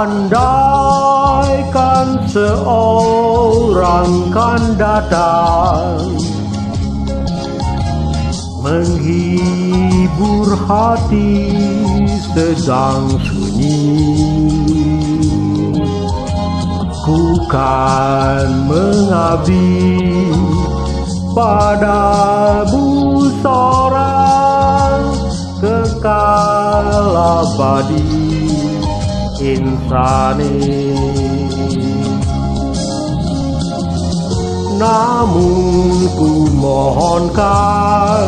Andaikan seorang kan datang menghibur hati sedang sunyi, ku kan mengabdi padamu seorang kekal abadi insani. Namun ku mohonkan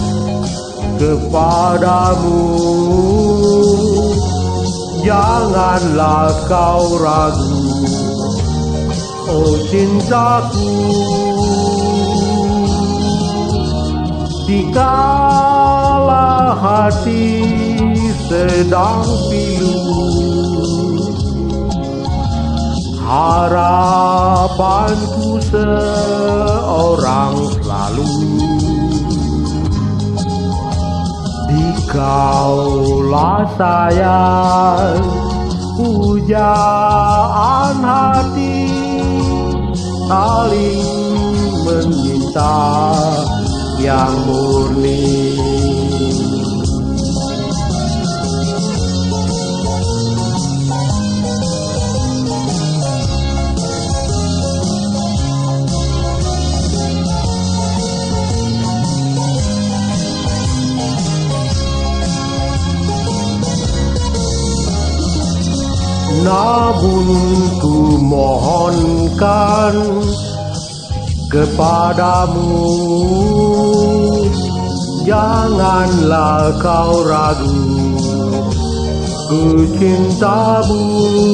kepadamu, janganlah kau ragu, oh cintaku. Dikala hati sedang pilu, harapanku seorang selalu, dikaulah sayang pujaan hati, saling meminta yang murni. Namun ku mohonkan kepadamu, janganlah kau ragu, ku cintamu.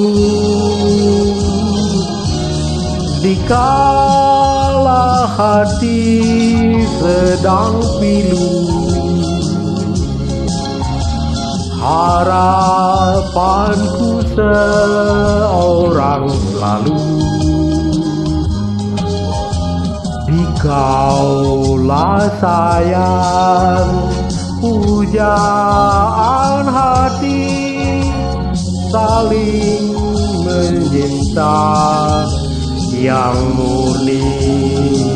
Dikala hati sedang pilu, harapanku seorang selalu, dikaulah sayang pujaan hati, saling menyinta yang murni.